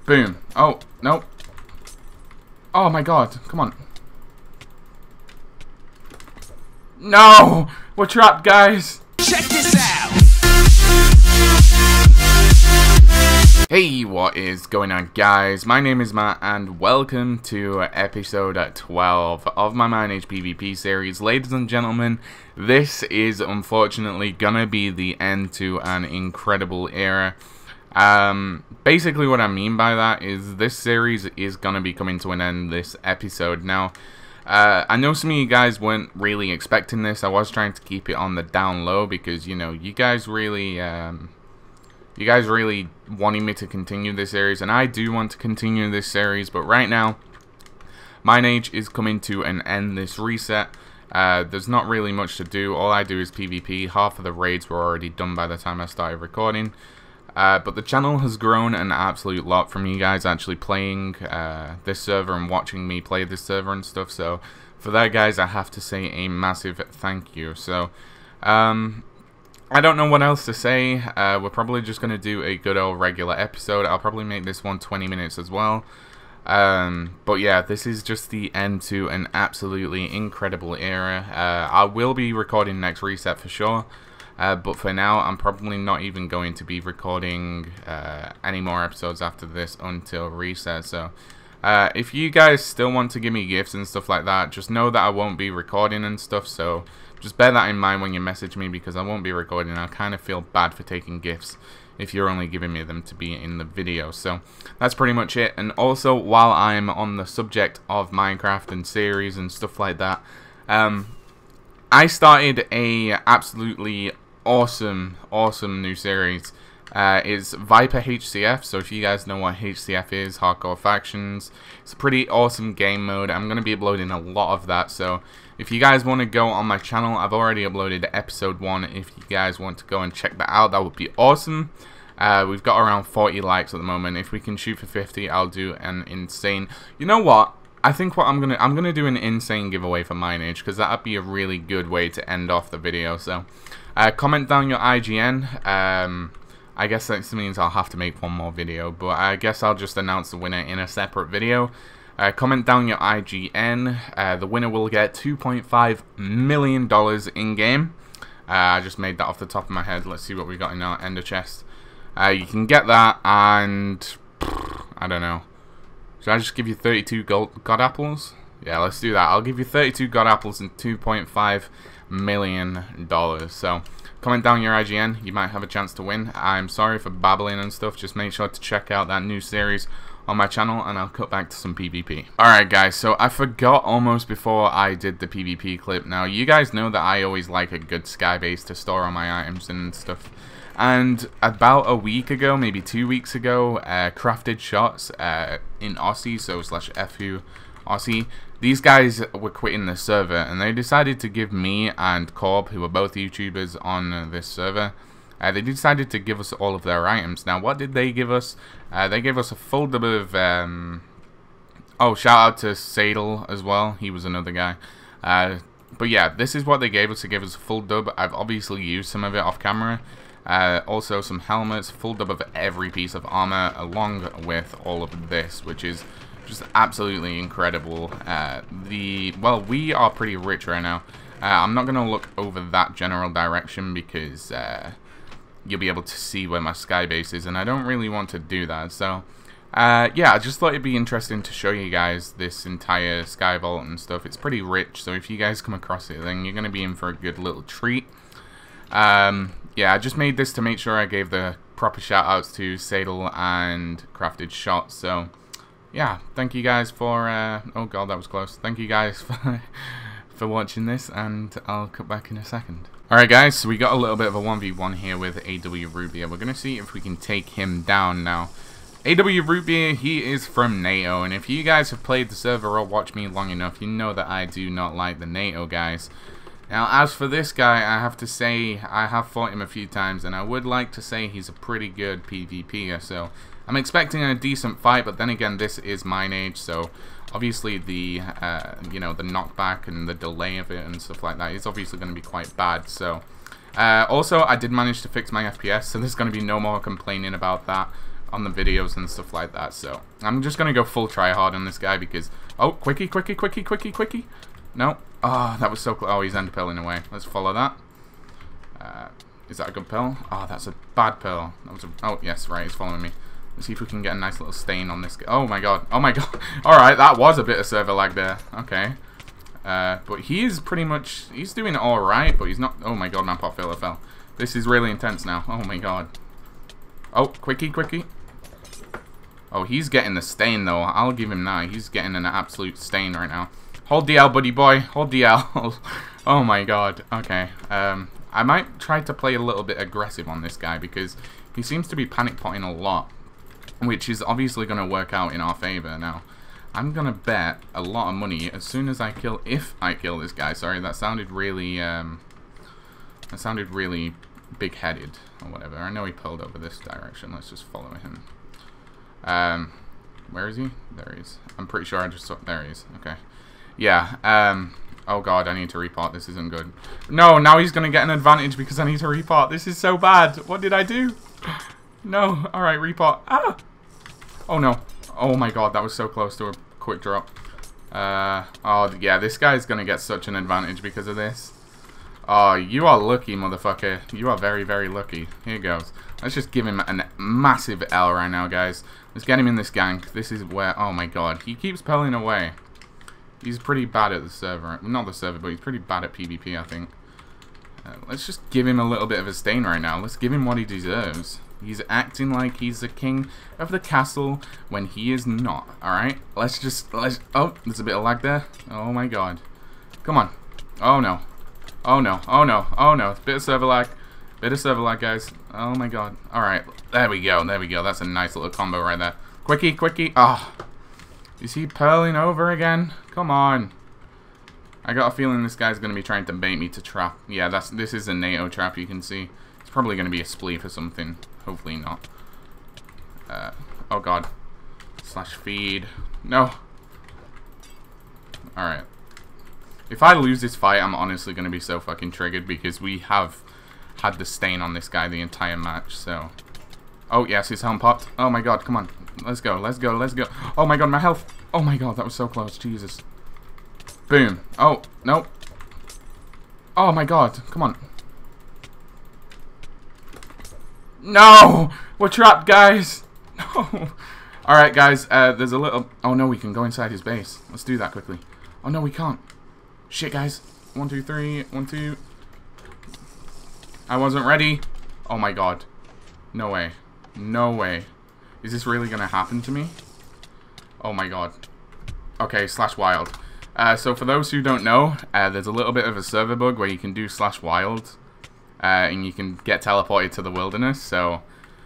Boom. Oh, nope. Oh my god, come on. No! We're trapped, guys! Check this out! Hey, what is going on, guys? My name is Matt, and welcome to episode 12 of my Manage PvP series. Ladies and gentlemen, this is unfortunately gonna be the end to an incredible era. Basically what I mean by that is this series is gonna be coming to an end this episode. Now, I know some of you guys weren't really expecting this. I was trying to keep it on the down low because, you know, you guys really wanting me to continue this series, and I do want to continue this series, but right now, Manage is coming to an end this reset. There's not really much to do. All I do is PvP. Half of the raids were already done by the time I started recording. But the channel has grown an absolute lot from you guys actually playing this server and watching me play this server and stuff. So for that, guys, I have to say a massive thank you. So I don't know what else to say. We're probably just going to do a good old regular episode. I'll probably make this one 20 minutes as well. But yeah, this is just the end to an absolutely incredible era. I will be recording next reset for sure. But for now, I'm probably not even going to be recording any more episodes after this until reset. So if you guys still want to give me gifts and stuff like that, just know that I won't be recording and stuff. So just bear that in mind when you message me, because I won't be recording. I kind of feel bad for taking gifts if you're only giving me them to be in the video. So that's pretty much it. And also, while I'm on the subject of Minecraft and series and stuff like that, I started a absolutely awesome new series. It's Viper HCF. So if you guys know what HCF is, Hardcore Factions, it's a pretty awesome game mode. I'm going to be uploading a lot of that. So if you guys want to go on my channel, I've already uploaded episode 1. If you guys want to go and check that out, that would be awesome. We've got around 40 likes at the moment. If we can shoot for 50, I'll do an insane... You know what? I think what I'm gonna do an insane giveaway for Manage, because that'd be a really good way to end off the video. So comment down your IGN. I guess that means I'll have to make one more video, but I guess I'll just announce the winner in a separate video. Comment down your IGN. The winner will get $2.5 million in game. I just made that off the top of my head. Let's see what we got in our ender chest. You can get that, and I don't know. Should I just give you 32 god apples? Yeah, let's do that. I'll give you 32 god apples and $2.5 million. So comment down your IGN. You might have a chance to win. I'm sorry for babbling and stuff. Just make sure to check out that new series on my channel, and I'll cut back to some PvP. Alright, guys, so I forgot almost before I did the PvP clip. Now, you guys know that I always like a good sky base to store all my items and stuff. And about a week ago, maybe 2 weeks ago, Crafted Shots in Aussie, so /FU Aussie, these guys were quitting the server, and they decided to give me and Corb, who are both YouTubers on this server, they decided to give us all of their items. Now, what did they give us? They gave us a full dub of... oh, shout out to Sadel as well. He was another guy. But yeah, this is what they gave us. They gave us a full dub. I've obviously used some of it off camera. Also some helmets, full dub of every piece of armor, along with all of this, which is just absolutely incredible. Well, we are pretty rich right now. I'm not going to look over that general direction because you'll be able to see where my sky base is, and I don't really want to do that. So yeah, I just thought it'd be interesting to show you guys this entire sky vault and stuff. It's pretty rich, so if you guys come across it, then you're going to be in for a good little treat. Yeah, I just made this to make sure I gave the proper shoutouts to Sadel and Crafted Shots. So yeah, thank you guys for oh god, that was close. Thank you guys for watching this, and I'll cut back in a second. Alright, guys, so we got a little bit of a 1v1 here with AW Rootbeer. We're gonna see if we can take him down now. AW Rootbeer, he is from NATO, and if you guys have played the server or watched me long enough, you know that I do not like the NATO guys. Now, as for this guy, I have to say I have fought him a few times, and I would like to say he's a pretty good PvPer, so I'm expecting a decent fight. But then again, this is Manage, so obviously the you know, the knockback and the delay of it and stuff like that is obviously going to be quite bad. So also, I did manage to fix my FPS, so there's going to be no more complaining about that on the videos and stuff like that. So I'm just gonna go full try hard on this guy because quickie. No, that was so close. Oh, he's end pearling away. Let's follow that. Is that a good pearl? Oh, that's a bad pearl. That was oh yes, right. He's following me. Let's see if we can get a nice little stain on this guy. Oh my god. All right, that was a bit of server lag there. Okay. But he is pretty much, he's doing all right, but he's not. Oh my god, my pop filler fell. This is really intense now. Oh my god. Oh, quickie. Oh, he's getting the stain though. I'll give him that. He's getting an absolute stain right now. Hold DL, buddy boy. Hold DL. Oh my god. Okay. I might try to play a little bit aggressive on this guy because he seems to be panic potting a lot, which is obviously going to work out in our favor. Now, I'm going to bet a lot of money as soon as I kill, if I kill this guy. Sorry, that sounded really big-headed or whatever. I know he pulled over this direction. Let's just follow him. Where is he? There he is. I'm pretty sure I just saw, there he is. Okay. Yeah, oh god, I need to report. This isn't good. No, now he's going to get an advantage because I need to report. This is so bad. What did I do? No. Alright, report. Ah! Oh no. Oh my god, that was so close to a quick drop. Oh yeah, this guy's going to get such an advantage because of this. Oh, you are lucky, motherfucker. You are very, very lucky. Here goes. Let's just give him a massive L right now, guys. Let's get him in this gank. This is where, oh my god, he keeps pulling away. He's pretty bad at the server. Not the server, but he's pretty bad at PvP, I think. Let's just give him a little bit of a stain right now. Let's give him what he deserves. He's acting like he's the king of the castle when he is not. Alright? Oh, there's a bit of lag there. Oh my god. Come on. Oh no. Oh no. Oh no. Oh no. Bit of server lag. Bit of server lag, guys. Oh my god. Alright. There we go. There we go. That's a nice little combo right there. Quickie. Ah. Oh. Is he pearling over again? Come on. I got a feeling this guy's going to be trying to bait me to trap. Yeah, this is a NATO trap, you can see. It's probably going to be a spleef or something. Hopefully not. Oh god. Slash feed. No. Alright. If I lose this fight, I'm honestly going to be so fucking triggered because we have had the stain on this guy the entire match, so. Oh, yes, his helm popped. Oh my god, come on. Let's go. Oh my god, my health. Oh my god, that was so close. Jesus. Boom. Oh, no. Oh my god, come on. No! We're trapped, guys. No. Alright, guys, there's a little... Oh no, we can go inside his base. Let's do that quickly. Oh no, we can't. Shit, guys. 1, 2, 3. 1, 2. I wasn't ready. Oh my god. No way. No way. Is this really going to happen to me? Oh my god. Okay, slash wild. So for those who don't know, there's a little bit of a server bug where you can do slash wild. And you can get teleported to the wilderness, so...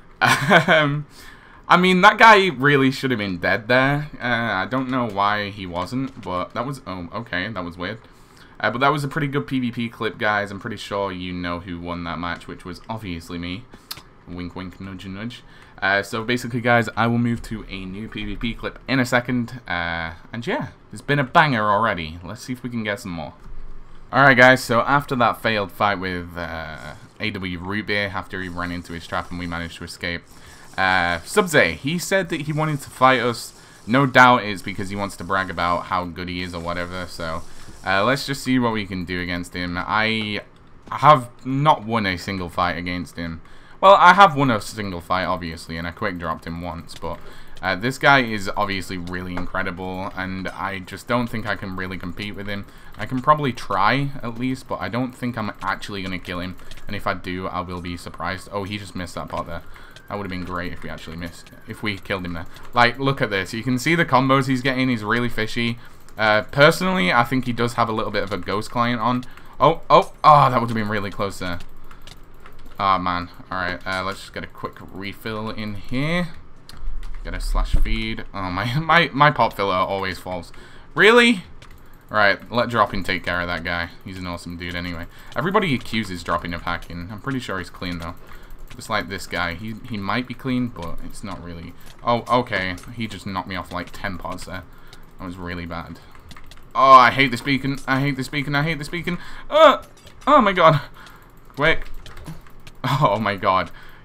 I mean, that guy really should have been dead there. I don't know why he wasn't, but that was... Oh, okay, that was weird. But that was a pretty good PvP clip, guys. I'm pretty sure you know who won that match, which was obviously me. Wink, wink, nudge, nudge. So basically, guys, I will move to a new PvP clip in a second. And yeah, it's been a banger already. Let's see if we can get some more. Alright, guys, so after that failed fight with AW Root Beer, after he ran into his trap and we managed to escape, Subzay, he said that he wanted to fight us. No doubt it's because he wants to brag about how good he is or whatever. So let's just see what we can do against him. I have not won a single fight against him. Well, I have won a single fight, obviously, and I quick dropped him once, but this guy is obviously really incredible, and I just don't think I can really compete with him. I can probably try, at least, but I don't think I'm actually going to kill him, and if I do, I will be surprised. Oh, he just missed that part there. That would have been great if we actually missed, if we killed him there. Like, look at this. You can see the combos he's getting. He's really fishy. Personally, I think he does have a little bit of a ghost client on. Oh, that would have been really close there. Oh man. Alright, let's just get a quick refill in here. Get a slash feed. Oh, my pop filler always falls. Really? Right, let Dropping take care of that guy. He's an awesome dude anyway. Everybody accuses Dropping of hacking. I'm pretty sure he's clean though. Just like this guy. He might be clean, but it's not really. Oh, okay. He just knocked me off like 10 pods there. That was really bad. Oh, I hate this beacon. I hate this beacon. I hate this beacon. Oh my god. Quick. Oh my god.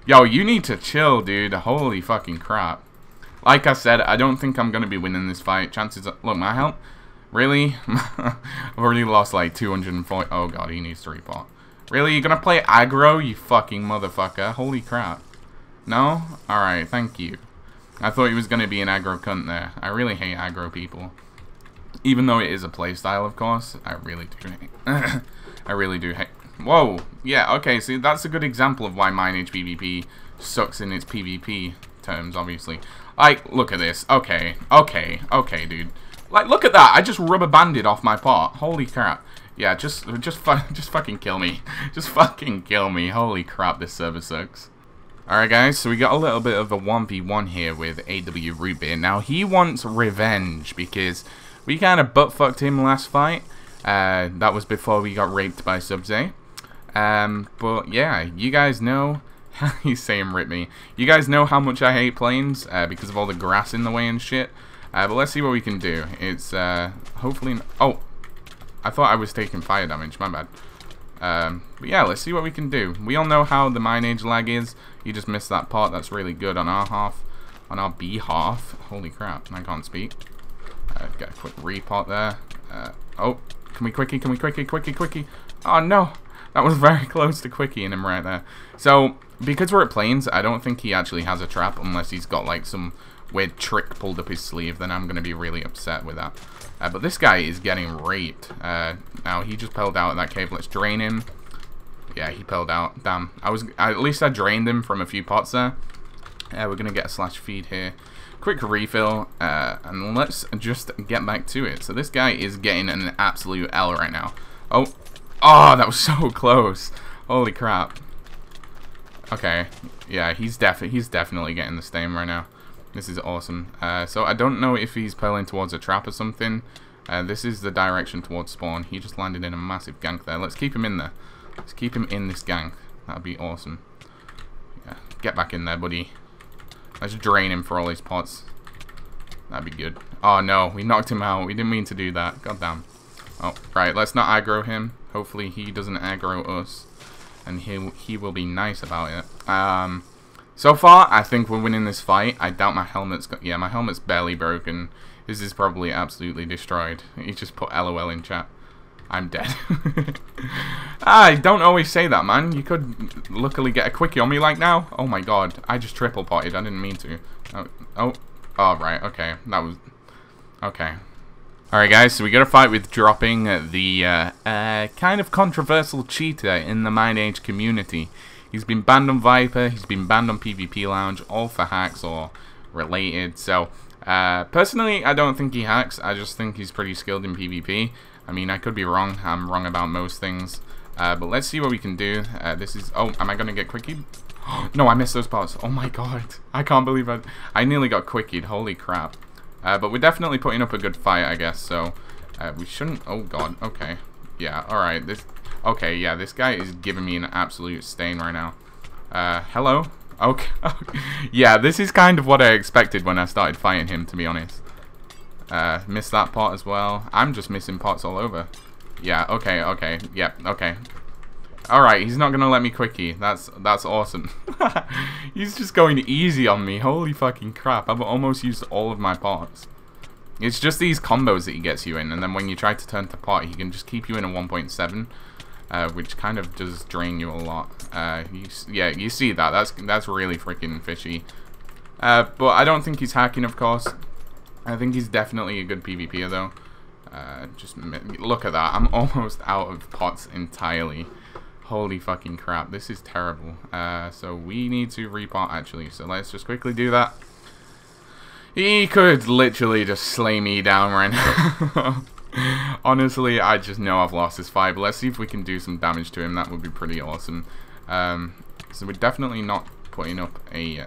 Yo, you need to chill, dude. Holy fucking crap. Like I said, I don't think I'm going to be winning this fight. Chances are... Look, my health... Really? I've already lost like 240... Oh god, he needs to repot. Really? You're going to play aggro, you fucking motherfucker? Holy crap. No? Alright, thank you. I thought he was going to be an aggro cunt there. I really hate aggro people. Even though it is a playstyle, of course. I really do hate... I really do hate... Whoa! Yeah, okay, see, that's a good example of why Mineage PvP sucks in its PvP terms, obviously. Like, look at this. Okay, dude. Like, look at that! I just rubber banded off my pot. Holy crap. Yeah, just fucking kill me. Just fucking kill me. Holy crap, this server sucks. Alright guys, so we got a little bit of a 1v1 here with AW Rootbeer. Now, he wants revenge because we kind of butt-fucked him last fight. That was before we got raped by Subzay. But yeah, you guys know... He's saying rip me. You guys know how much I hate planes because of all the grass in the way and shit. But let's see what we can do. It's hopefully... Oh! I thought I was taking fire damage. My bad. But yeah, let's see what we can do. We all know how the Mineage lag is. You just missed that part. That's really good on our half. On our B half. Holy crap. I can't speak. Get a quick repot there. Oh. Can we quickie? Can we quickie? Oh no! That was very close to quickying him right there. So, because we're at planes, I don't think he actually has a trap unless he's got like some weird trick pulled up his sleeve. Then I'm going to be really upset with that. But this guy is getting raped. Now, he just peeled out of that cave. Let's drain him. Yeah, he peeled out. Damn. At least I drained him from a few pots there. We're going to get a slash feed here. Quick refill, and let's just get back to it. So this guy is getting an absolute L right now. Oh, that was so close. Holy crap. Okay, yeah, he's definitely getting the stain right now. This is awesome. So I don't know if he's peeling towards a trap or something. This is the direction towards spawn. He just landed in a massive gank there. Let's keep him in there. Let's keep him in this gank. That'd be awesome. Yeah, get back in there, buddy. Let's drain him for all his pots. That'd be good. Oh no, we knocked him out. We didn't mean to do that. God damn. Oh, right, let's not aggro him. Hopefully he doesn't aggro us. And he will be nice about it. So far, I think we're winning this fight. I doubt my helmet's... Yeah, my helmet's barely broken. This is probably absolutely destroyed. He just put LOL in chat. I'm dead. I don't always say that, man. You could luckily get a quickie on me like now. Oh my god. I just triple potted. I didn't mean to. Oh, right. Okay. That was... Okay. Alright guys, so we got a fight with Dropping, the kind of controversial cheater in the Mineage community. He's been banned on Viper, he's been banned on PvP Lounge, all for hacks or related. So, personally, I don't think he hacks. I just think he's pretty skilled in PvP. I mean, I could be wrong. I'm wrong about most things. But let's see what we can do. This is... Oh, am I going to get quickied? No, I missed those parts. Oh my god. I can't believe I nearly got quickied. Holy crap. But we're definitely putting up a good fight, I guess. So, we shouldn't... Oh god. Okay. Yeah, alright. Okay, yeah, this guy is giving me an absolute stain right now. Hello? Okay. Yeah, this is kind of what I expected when I started fighting him, to be honest. Missed that pot as well. I'm just missing pots all over. Yeah, okay. Yep, okay. Alright, he's not gonna let me quickie. That's awesome. He's just going easy on me. Holy fucking crap. I've almost used all of my pots. It's just these combos that he gets you in, and then when you try to turn to pot, he can just keep you in a 1.7, which kind of does drain you a lot. Yeah, you see that. That's really freaking fishy. But I don't think he's hacking, of course. I think he's definitely a good PvPer, though. Just look at that. I'm almost out of pots entirely. Holy fucking crap. This is terrible. So we need to repot, actually. So let's just quickly do that. He could literally just slay me down right now. Honestly, I just know I've lost this fight. But let's see if we can do some damage to him. That would be pretty awesome. So we're definitely not putting up a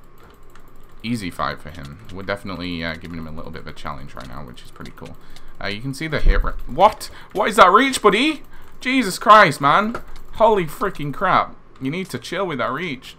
easy fight for him. We're definitely giving him a little bit of a challenge right now, which is pretty cool. You can see the hit rate. What? What is that reach, buddy? Jesus Christ, man. Holy freaking crap. You need to chill with that reach.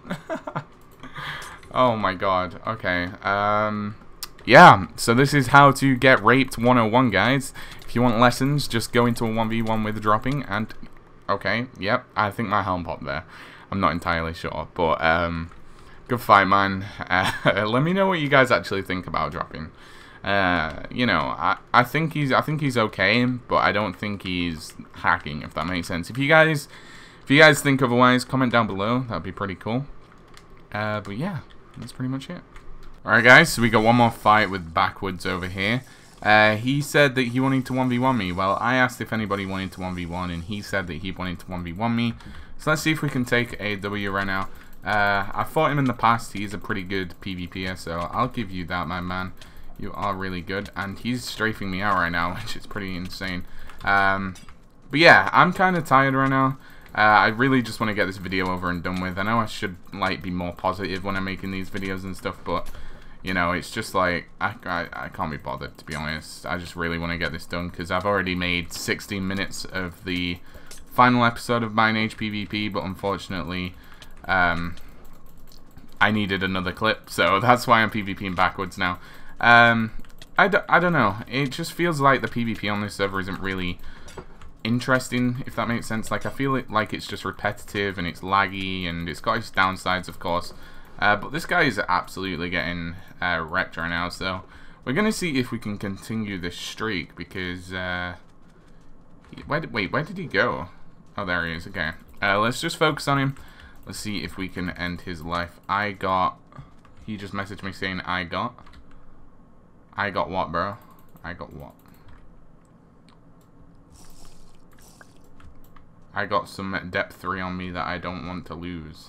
Oh my god. Okay. Yeah, so this is how to get raped 101, guys. If you want lessons, just go into a 1v1 with Dropping and... Okay, yep, I think my helm popped there. I'm not entirely sure, but good fight, man. Let me know what you guys actually think about dropping. You know, I think he's okay, but I don't think he's hacking, if that makes sense. If you guys think otherwise, comment down below. That'd be pretty cool. But yeah, that's pretty much it. Alright guys, so we got one more fight with Backwards over here. He said that he wanted to 1v1 me. Well, I asked if anybody wanted to 1v1, and he said that he wanted to 1v1 me. So let's see if we can take a W right now. I fought him in the past. He's a pretty good PvPer, so I'll give you that, my man. You are really good, and he's strafing me out right now, which is pretty insane. But yeah, I'm kind of tired right now. I really just want to get this video over and done with. I know I should like be more positive when I'm making these videos and stuff, but you know, it's just like, I can't be bothered, to be honest. I just really want to get this done, because I've already made 16 minutes of the final episode of Mine Age PvP, but unfortunately, I needed another clip, so that's why I'm PvPing Backwards now. I don't know. It just feels like the PvP on this server isn't really interesting, if that makes sense. Like, I feel like it's just repetitive, and it's laggy, and it's got its downsides, of course. But this guy is absolutely getting wrecked right now, so we're going to see if we can continue this streak, because, wait, where did he go? Oh, there he is, okay. Let's just focus on him. Let's see if we can end his life. He just messaged me saying, I got what, bro? I got what? I got some depth 3 on me that I don't want to lose.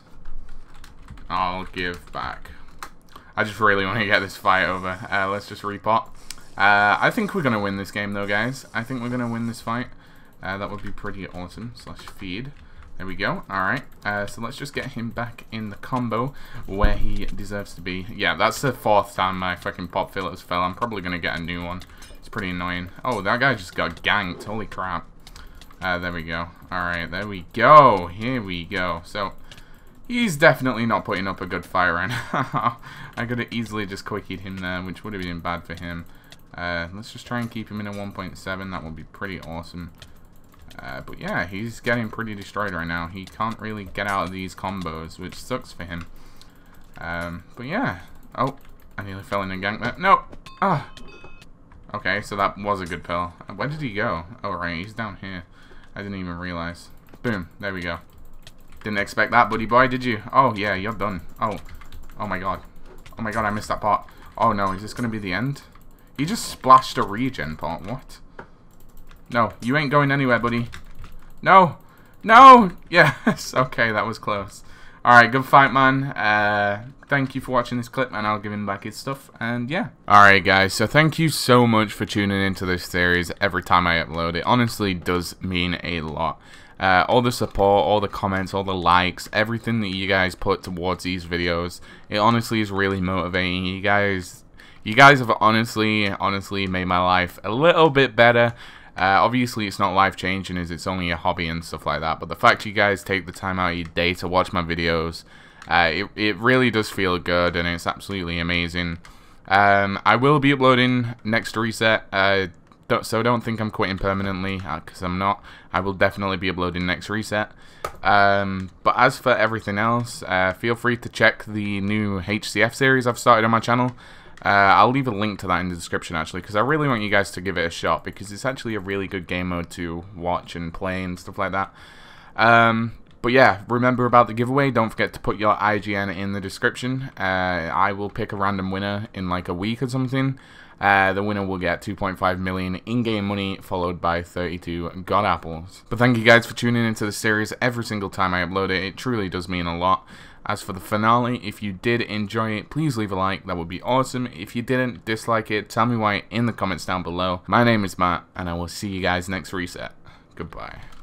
I'll give back. I just really want to get this fight over. Let's just repot. I think we're going to win this game though, guys. I think we're going to win this fight. That would be pretty awesome. / feed. There we go. Alright. So let's just get him back in the combo where he deserves to be. Yeah, that's the 4th time my fucking pop filters fell. I'm probably going to get a new one. It's pretty annoying. Oh, that guy just got ganked. Holy crap. There we go. Alright, there we go. Here we go. So, he's definitely not putting up a good fight right now. I could have easily just quickied him there, which would have been bad for him. Let's just try and keep him in a 1.7. That would be pretty awesome. But yeah, he's getting pretty destroyed right now. He can't really get out of these combos, which sucks for him. But yeah. Oh, I nearly fell in a gank there. No! Ah! Okay, so that was a good pill. Where did he go? Oh, right, he's down here. I didn't even realize. Boom, there we go. Didn't expect that, buddy boy, did you? Oh, yeah, you're done. Oh my god. Oh my god, I missed that pot. Oh no, is this going to be the end? He just splashed a regen pot. What? No, you ain't going anywhere, buddy. No! No! Yes! Okay, that was close. Alright, good fight, man. Thank you for watching this clip, and I'll give him back his stuff, and yeah. Alright, guys, so thank you so much for tuning into this series every time I upload. It honestly does mean a lot. All the support, all the comments, all the likes, everything that you guys put towards these videos, it honestly is really motivating. You guys have honestly made my life a little bit better. Obviously, it's not life-changing as it's only a hobby and stuff like that, but the fact you guys take the time out of your day to watch my videos, it really does feel good, and it's absolutely amazing. I will be uploading next reset, so don't think I'm quitting permanently, because I'm not. I will definitely be uploading next reset. But as for everything else, feel free to check the new HCF series I've started on my channel. I'll leave a link to that in the description, actually, because I really want you guys to give it a shot, because it's actually a really good game mode to watch and play and stuff like that. But yeah, remember about the giveaway. Don't forget to put your IGN in the description. I will pick a random winner in like a week or something. The winner will get 2.5 million in-game money, followed by 32 God Apples. But thank you guys for tuning into the series every single time I upload it. It truly does mean a lot. As for the finale, if you did enjoy it, please leave a like. That would be awesome. If you didn't, dislike it. Tell me why in the comments down below. My name is Matt, and I will see you guys next reset. Goodbye.